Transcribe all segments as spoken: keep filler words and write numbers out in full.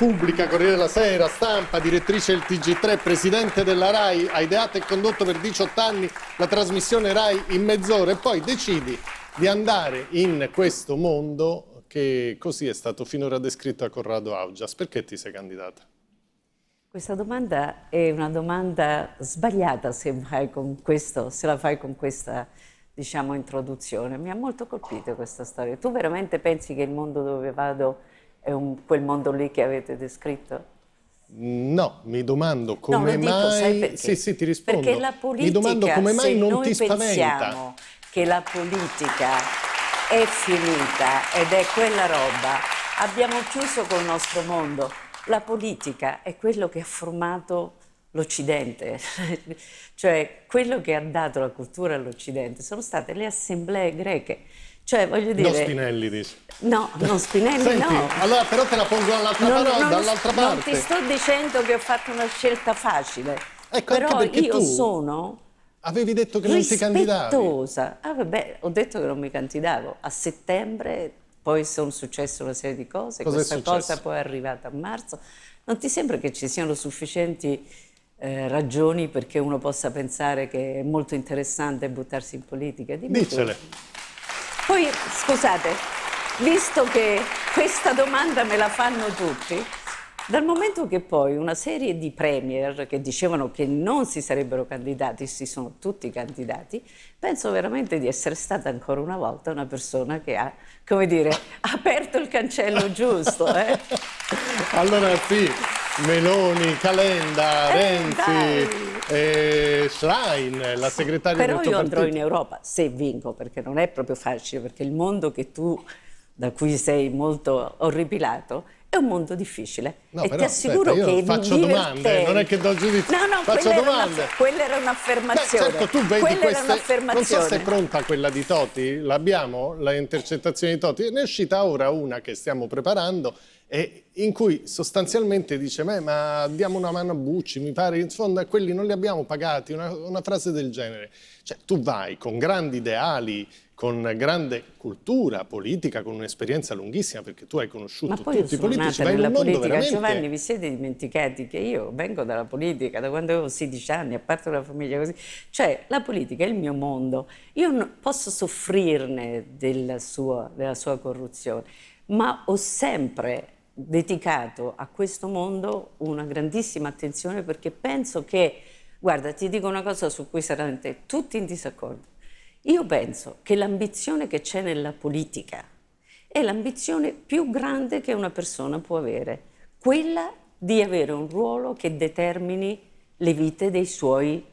Repubblica, Corriere della Sera, Stampa, direttrice del T G tre, presidente della RAI, hai ideato e condotto per diciotto anni la trasmissione RAI in mezz'ora e poi decidi di andare in questo mondo che così è stato finora descritto a Corrado Augias. Perché ti sei candidata? Questa domanda è una domanda sbagliata se, fai con questo, se la fai con questa, diciamo, introduzione. Mi ha molto colpito questa storia. Tu veramente pensi che il mondo dove vado è un, quel mondo lì che avete descritto? No, mi domando come no, dico, mai... sai perché? Sì, sì, ti rispondo. Perché la politica, mi domando come mai non ti spaventa. Se noi pensiamo che la politica è finita ed è quella roba, abbiamo chiuso col nostro mondo. La politica è quello che ha formato l'Occidente, cioè quello che ha dato la cultura all'Occidente sono state le assemblee greche. Cioè, voglio dire... Non Spinelli, dici. No, non Spinelli, Senti, no. allora però te la pongo dall'altra parte. Non ti sto dicendo che ho fatto una scelta facile, ecco, però io tu sono avevi detto che non ti candidavi. Rispettosa. Ah, vabbè, ho detto che non mi candidavo. A settembre poi sono successe una serie di cose, Cosa questa cosa poi è arrivata a marzo. Non ti sembra che ci siano sufficienti eh, ragioni perché uno possa pensare che è molto interessante buttarsi in politica? Dimmi Dicele. Tu. Poi, scusate, visto che questa domanda me la fanno tutti, dal momento che poi una serie di premier che dicevano che non si sarebbero candidati, si sono tutti candidati, penso veramente di essere stata ancora una volta una persona che ha, come dire, aperto il cancello giusto. Eh? Allora sì, Meloni, Calenda, eh, Renzi, eh, Schlein, la segretaria Però del tuo io partito. andrò in Europa, se vinco, perché non è proprio facile, perché il mondo che tu, da cui sei molto orripilato, è un mondo difficile. No, e però, ti assicuro aspetta, io che faccio domande, non è che do giudizio. No, no, faccio quella domande. Era una, quella era un'affermazione. Beh, certo, tu vedi quella queste... era un'affermazione. Non so se è pronta quella di Toti, l'abbiamo, la intercettazione di Toti. Ne è uscita ora una che stiamo preparando e in cui sostanzialmente dice ma diamo una mano a Bucci, mi pare, in fondo quelli non li abbiamo pagati, una, una frase del genere. Cioè tu vai con grandi ideali, con grande cultura politica, con un'esperienza lunghissima, perché tu hai conosciuto tutti i politici, vai in un mondo veramente... Giovanni, vi siete dimenticati che io vengo dalla politica da quando avevo sedici anni, a parte una famiglia così. Cioè, la politica è il mio mondo. Io non posso soffrirne della sua, della sua corruzione, ma ho sempre dedicato a questo mondo una grandissima attenzione perché penso che, guarda, ti dico una cosa su cui saranno tutti in disaccordo. Io penso che l'ambizione che c'è nella politica è l'ambizione più grande che una persona può avere, quella di avere un ruolo che determini le vite dei suoi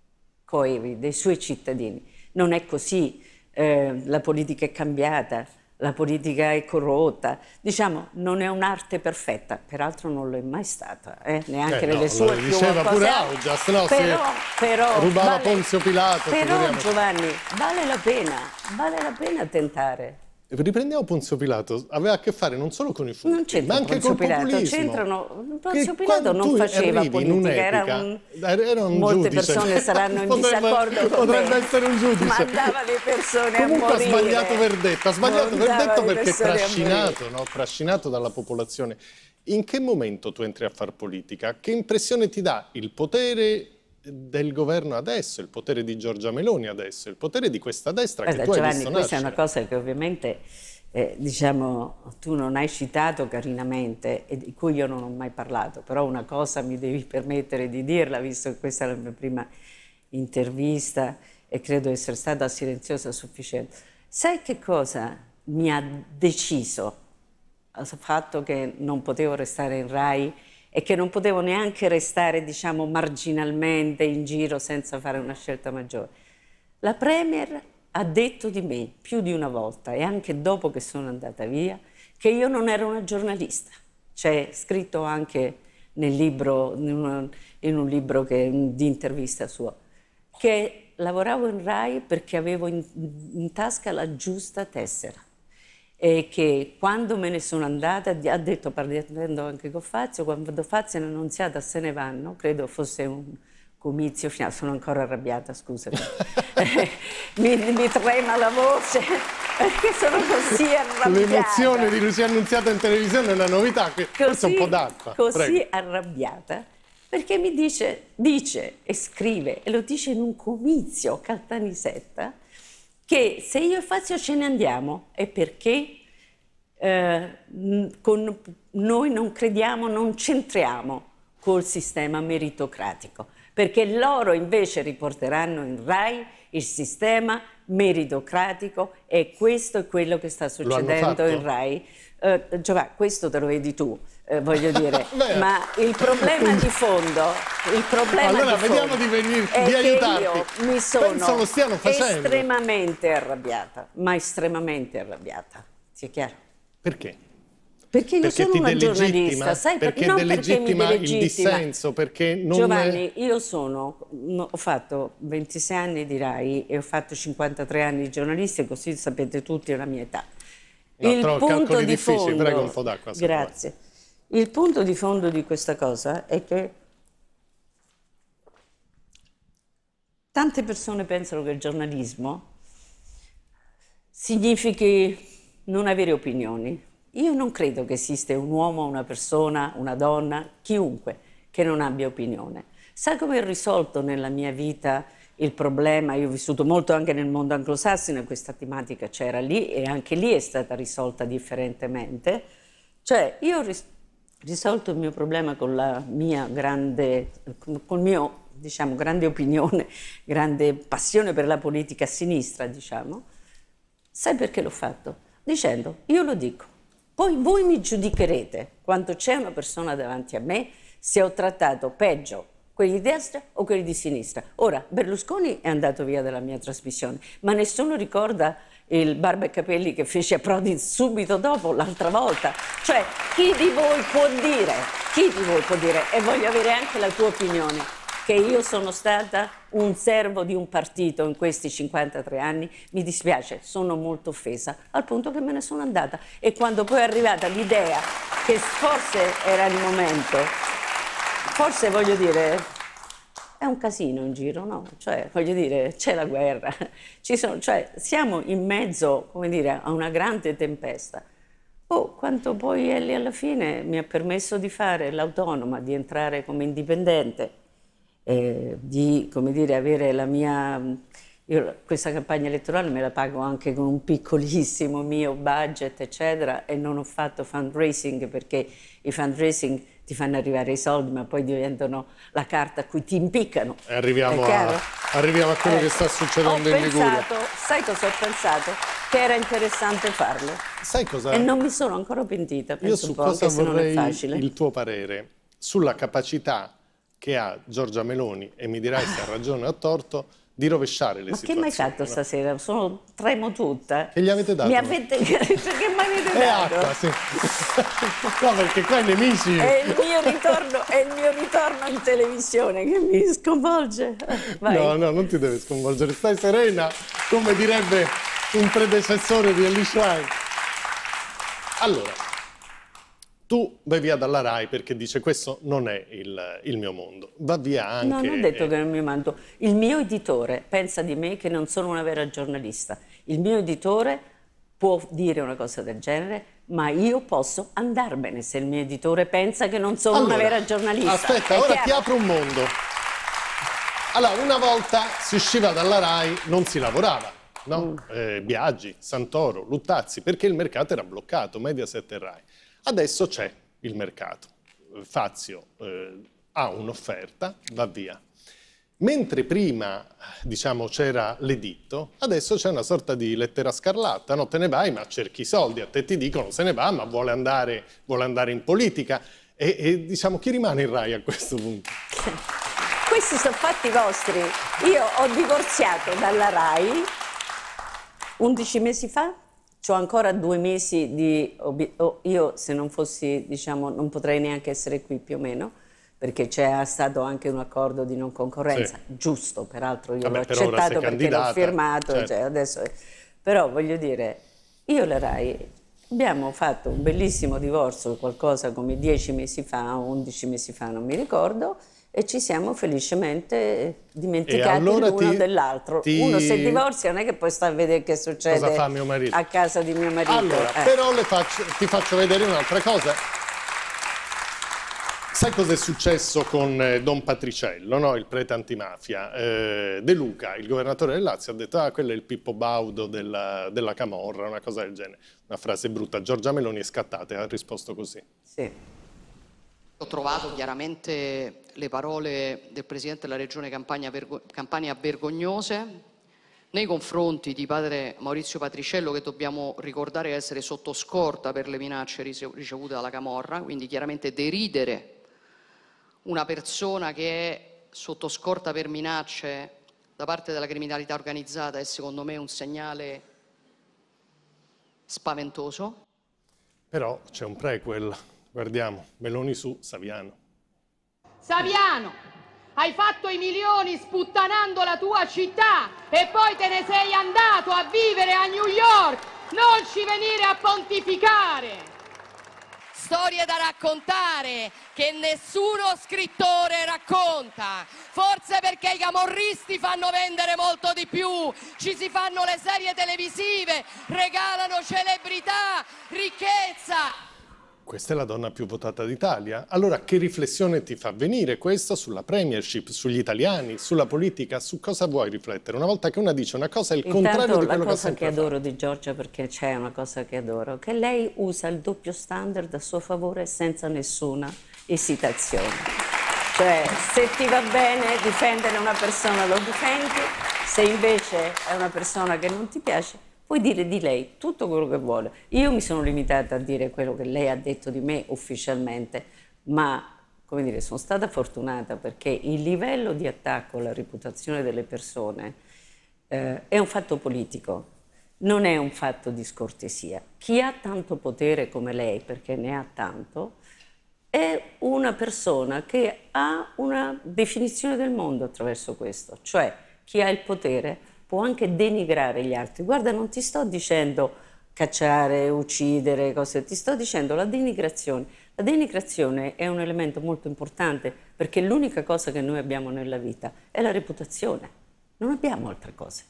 coevi, dei suoi cittadini. Non è così, eh, la politica è cambiata, la politica è corrotta, diciamo, non è un'arte perfetta, peraltro non lo è mai stata, eh? neanche eh, nelle no, sue lo più diceva pure cose. Augias, no? Però, però, rubava vale, Ponzio Pilato. Però Giovanni, vale la pena, vale la pena tentare. Riprendiamo Ponzio Pilato, aveva a che fare non solo con i furti, ma anche col populismo. C'entrano, Ponzio Pilato non faceva politica, era un, era un molte giudice. persone saranno in potrebbe, disaccordo con potrebbe me. essere un giudice. Mandava le persone Comunque a morire. ha sbagliato verdetto, ha sbagliato Mandava verdetto le perché è persone trascinato, no? trascinato dalla popolazione. In che momento tu entri a far politica? Che impressione ti dà il potere del governo adesso, il potere di Giorgia Meloni adesso, il potere di questa destra? Guarda, che tu Giovanni, hai visto questa nascere? è una cosa che ovviamente eh, diciamo, tu non hai citato carinamente e di cui io non ho mai parlato, però una cosa mi devi permettere di dirla, visto che questa è la mia prima intervista e credo essere stata silenziosa a sufficienza. Sai che cosa mi ha deciso? Il fatto che non potevo restare in RAI e che non potevo neanche restare, diciamo, marginalmente in giro senza fare una scelta maggiore. La Premier ha detto di me più di una volta, e anche dopo che sono andata via, che io non ero una giornalista. C'è scritto anche nel libro, in, una, in un libro che, di intervista sua, che lavoravo in RAI perché avevo in, in tasca la giusta tessera. E che quando me ne sono andata, ha detto, parlando anche con Fazio, quando Fazio e Annunziata se ne vanno, credo fosse un comizio finale, sono ancora arrabbiata, scusami, mi, mi trema la voce, perché sono così arrabbiata. L'emozione di Lucia Annunziata in televisione è una novità, questo è un po' d'acqua. Così Prego. arrabbiata, perché mi dice, dice e scrive, e lo dice in un comizio, Caltanissetta, che se io e Fazio ce ne andiamo è perché eh, con noi non crediamo, non c'entriamo col sistema meritocratico, perché loro invece riporteranno in Rai il sistema meritocratico, e questo è quello che sta succedendo in Rai. Eh, Giovanni, questo te lo vedi tu, eh, voglio dire, ma il problema di fondo, il problema allora, di vediamo fondo di, venire, è di che aiutarti. io mi sono Penso lo stiano facendo. estremamente arrabbiata, ma estremamente arrabbiata, sia chiaro? Perché? Perché io perché sono una delegittima? giornalista, sai? Perché non delegittima perché mi il dissenso, perché non... Giovanni, io sono, no, ho fatto ventisei anni di Rai e ho fatto cinquantatré anni di giornalistica, così sapete tutti la mia età. No, il trovo punto calcoli di difficili, fondo, prego un po' d'acqua. Grazie. Il punto di fondo di questa cosa è che tante persone pensano che il giornalismo significhi non avere opinioni. Io non credo che esista un uomo, una persona, una donna, chiunque, che non abbia opinione. Sai come ho risolto nella mia vita il problema? Io ho vissuto molto anche nel mondo anglosassone, questa tematica c'era lì e anche lì è stata risolta differentemente. Cioè, io ho ris- risolto il mio problema con la mia grande, col mio, diciamo, grande opinione, grande passione per la politica a sinistra, diciamo. Sai perché l'ho fatto? Dicendo, io lo dico. Poi voi mi giudicherete quando c'è una persona davanti a me se ho trattato peggio quelli di destra o quelli di sinistra. Ora, Berlusconi è andato via dalla mia trasmissione, ma nessuno ricorda il barba e capelli che fece a Prodi subito dopo, l'altra volta. Cioè, chi di voi può dire, chi di voi può dire, e voglio avere anche la tua opinione, che io sono stata un servo di un partito in questi cinquantatré anni, mi dispiace, sono molto offesa, al punto che me ne sono andata. E quando poi è arrivata l'idea che forse era il momento, forse voglio dire, è un casino in giro, no? Cioè, voglio dire, c'è la guerra, ci sono, cioè, siamo in mezzo, come dire, a una grande tempesta. Oh, quanto poi Ellie alla fine mi ha permesso di fare l'autonoma, di entrare come indipendente, Eh, di, come dire, avere la mia... Io questa campagna elettorale me la pago anche con un piccolissimo mio budget, eccetera, e non ho fatto fundraising perché i fundraising ti fanno arrivare i soldi, ma poi diventano la carta a cui ti impiccano. E arriviamo, a, arriviamo a quello eh, che sta succedendo in Liguria. Sai cosa ho pensato? Che era interessante farlo. Sai cosa? E non mi sono ancora pentita, penso Io su un po', cosa che se non è vorrei facile. il tuo parere sulla capacità che ha Giorgia Meloni, e mi dirai se ha ragione o ha torto, di rovesciare le Ma situazioni. Ma che mi hai fatto stasera? Sono, tremo tutta. Che gli avete dato? Mi avete... che mi avete è dato? Acqua, sì. No, perché qua i nemici... È il mio ritorno, è il mio ritorno in televisione che mi sconvolge. Vai. No, no, non ti deve sconvolgere. Stai serena, come direbbe un predecessore di Ellie Schlein. Allora, tu vai via dalla Rai perché dice questo non è il, il mio mondo. Va via anche... No, non ho detto eh... che non è il mio mondo. Il mio editore pensa di me che non sono una vera giornalista. Il mio editore può dire una cosa del genere, ma io posso andarmene se il mio editore pensa che non sono allora, una vera giornalista. Aspetta, è ora chiaro? ti apro un mondo. Allora, una volta si usciva dalla Rai, non si lavorava, no? Mm. Eh, Biagi, Santoro, Luttazzi, perché il mercato era bloccato, Mediaset e Rai. Adesso c'è il mercato, Fazio eh, ha un'offerta, va via. Mentre prima, diciamo, c'era l'editto, adesso c'è una sorta di lettera scarlatta, no? Te ne vai ma cerchi i soldi, a te ti dicono se ne va ma vuole andare, vuole andare in politica e, e diciamo chi rimane in Rai a questo punto? Questi sono fatti vostri. Io ho divorziato dalla Rai undici mesi fa. C'ho ancora due mesi di... Oh, io se non fossi, diciamo, non potrei neanche essere qui più o meno, perché c'è stato anche un accordo di non concorrenza, sì. Giusto, peraltro io l'ho accettato perché l'ho firmato, certo. Cioè adesso... Però voglio dire, io e la Rai abbiamo fatto un bellissimo divorzio, qualcosa come dieci mesi fa o undici mesi fa, non mi ricordo, e ci siamo felicemente dimenticati allora l'uno dell'altro. ti... Uno se divorzia non è che poi sta a vedere che succede cosa fa mio marito a casa di mio marito. Allora, eh. però le faccio, ti faccio vedere un'altra cosa. Sai cosa è successo con eh, Don Patriciello, no? Il prete antimafia? Eh, De Luca, il governatore del Lazio, ha detto ah, quello è il Pippo Baudo della, della Camorra, una cosa del genere. Una frase brutta. Giorgia Meloni è scattata e ha risposto così. Sì. Ho trovato chiaramente le parole del Presidente della Regione Campania, vergo Campania vergognose nei confronti di padre Maurizio Patriciello, che dobbiamo ricordare essere sotto scorta per le minacce ricevute dalla Camorra, quindi chiaramente deridere una persona che è sotto scorta per minacce da parte della criminalità organizzata è secondo me un segnale spaventoso. Però c'è un prequel, guardiamo, Meloni su Saviano. Saviano, hai fatto i milioni sputtanando la tua città e poi te ne sei andato a vivere a New York, non ci venire a pontificare. Storie da raccontare che nessuno scrittore racconta, forse perché i camorristi fanno vendere molto di più, ci si fanno le serie televisive, regalano celebrità, ricchezza. Questa è la donna più votata d'Italia. Allora che riflessione ti fa venire questo sulla premiership, sugli italiani, sulla politica? Su cosa vuoi riflettere? Una volta che una dice una cosa è il Intanto, contrario di quello che ha la cosa sempre che adoro fatto. di Giorgia, perché c'è una cosa che adoro, che lei usa il doppio standard a suo favore senza nessuna esitazione. Cioè, se ti va bene difendere una persona lo difendi, se invece è una persona che non ti piace puoi dire di lei tutto quello che vuole. Io mi sono limitata a dire quello che lei ha detto di me ufficialmente, ma come dire, sono stata fortunata perché il livello di attacco alla reputazione delle persone eh, è un fatto politico, non è un fatto di scortesia. Chi ha tanto potere come lei, perché ne ha tanto, è una persona che ha una definizione del mondo attraverso questo, cioè chi ha il potere può anche denigrare gli altri. Guarda, non ti sto dicendo cacciare, uccidere, cose, ti sto dicendo la denigrazione. La denigrazione è un elemento molto importante perché l'unica cosa che noi abbiamo nella vita è la reputazione. Non abbiamo altre cose.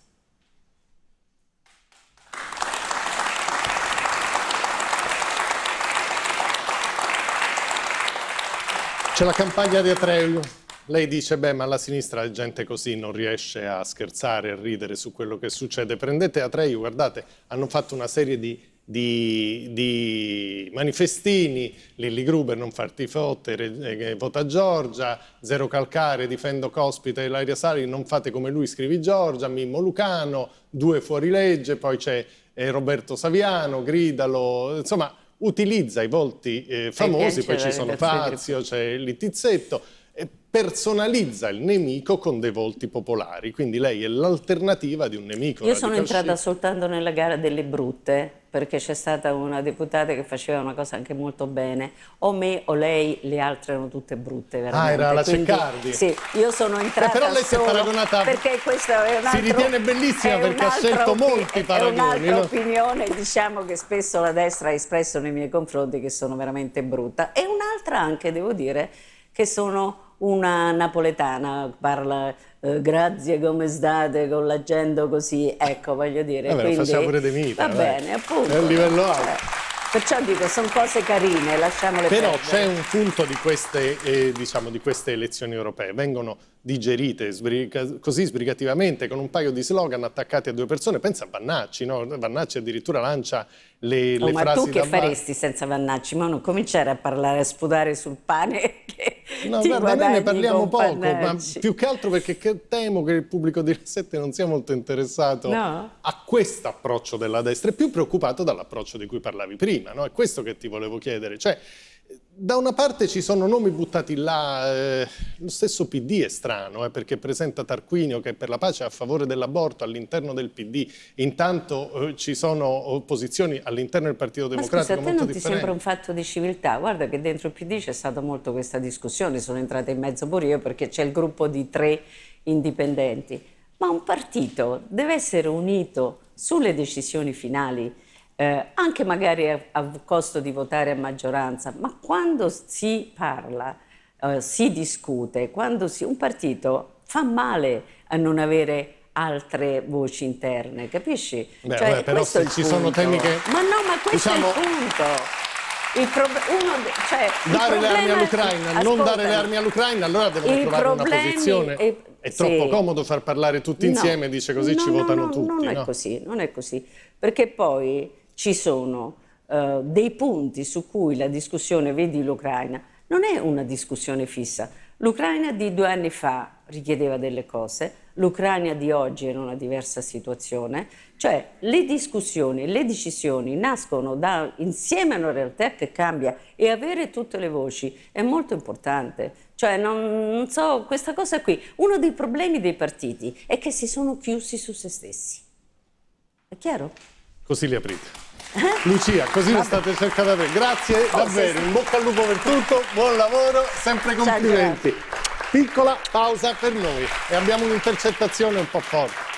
C'è la campagna di Atreu. Lei dice, beh, ma la sinistra è gente così, non riesce a scherzare, a ridere su quello che succede. Prendete Atreu, guardate, hanno fatto una serie di, di, di manifestini, Lilli Gruber, non farti fottere, eh, vota Giorgia, Zero Calcare, difendo Cospita e Ilaria Sari, non fate come lui, scrivi Giorgia, Mimmo Lucano, due fuorilegge, poi c'è eh, Roberto Saviano, Gridalo, insomma, utilizza i volti eh, famosi, poi ci sono Fazio, c'è Littizzetto, personalizza il nemico con dei volti popolari, quindi lei è l'alternativa di un nemico. Io sono entrata soltanto nella gara delle brutte, perché c'è stata una deputata che faceva una cosa anche molto bene, o me o lei, le altre erano tutte brutte veramente. Ah, era la quindi, Ceccardi. Sì, io sono entrata eh, però lei solo si è paragonata, perché questo è un altro, si ritiene bellissima perché ha scelto molti paragoni. È un'altra no? opinione, diciamo, che spesso la destra ha espresso nei miei confronti, che sono veramente brutta, e un'altra anche, devo dire, che sono una napoletana, parla eh, grazie come state con l'accento così, ecco, voglio dire. Vabbè, quindi, facciamo pure De Mita, va dai. bene, appunto. È un livello alto. Eh, perciò dico, sono cose carine, lasciamole Però perdere. c'è un punto di queste, eh, diciamo, di queste elezioni europee, vengono digerite sbriga, così sbrigativamente con un paio di slogan attaccati a due persone. Pensa a Vannacci, no? Vannacci addirittura lancia le, oh, le ma frasi tu che da faresti senza Vannacci? Ma non cominciare a parlare, a sputare sul pane che No, ti guarda, noi ne guadagni parliamo con poco, Vannacci. ma più che altro perché che temo che il pubblico di Sette non sia molto interessato No? a questo approccio della destra, è più preoccupato dall'approccio di cui parlavi prima, no? È questo che ti volevo chiedere, cioè da una parte ci sono nomi buttati là, eh, lo stesso P D è strano, eh, perché presenta Tarquinio che per la pace è a favore dell'aborto all'interno del P D, intanto eh, ci sono opposizioni all'interno del Partito Democratico Ma scusa, a te molto non ti differenti. sembra un fatto di civiltà? Guarda che dentro il P D c'è stata molto questa discussione, sono entrata in mezzo pure io perché c'è il gruppo di tre indipendenti, ma un partito deve essere unito sulle decisioni finali, Eh, anche magari a, a costo di votare a maggioranza, ma quando si parla uh, si discute, quando si, un partito fa male a non avere altre voci interne, capisci? Beh, cioè, vabbè, però se ci punto. sono temi che... Ma no, ma questo diciamo, è il punto. Il uno, cioè, dare il le armi problema, all'Ucraina, non dare le armi all'Ucraina, allora devono trovare una posizione. È, è sì. troppo comodo far parlare tutti insieme, no, dice così no, ci no, votano no, tutti. Non è no? così, non è così, perché poi ci sono uh, dei punti su cui la discussione, vedi l'Ucraina, non è una discussione fissa. L'Ucraina di due anni fa richiedeva delle cose, l'Ucraina di oggi è in una diversa situazione, cioè le discussioni, le decisioni nascono da, insieme a una realtà che cambia, e avere tutte le voci è molto importante. Cioè non, non so, questa cosa qui, uno dei problemi dei partiti è che si sono chiusi su se stessi. È chiaro? Così li aprite. Eh? Lucia, così lo state cercando di... Grazie oh, davvero, in bocca al lupo per tutto, buon lavoro, sempre complimenti. Piccola pausa per noi e abbiamo un'intercettazione un po' forte.